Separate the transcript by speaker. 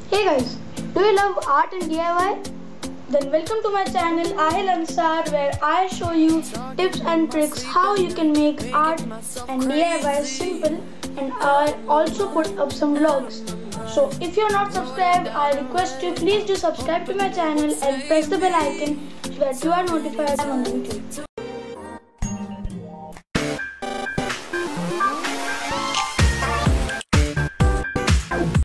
Speaker 1: Hey guys, do you love art and DIY? Then welcome to my channel AahiL Ansar, where I show you tips and tricks how you can make art and DIY simple, and I also put up some vlogs. So if you're not subscribed, I request you please do subscribe to my channel and press the bell icon so that you are notified on YouTube.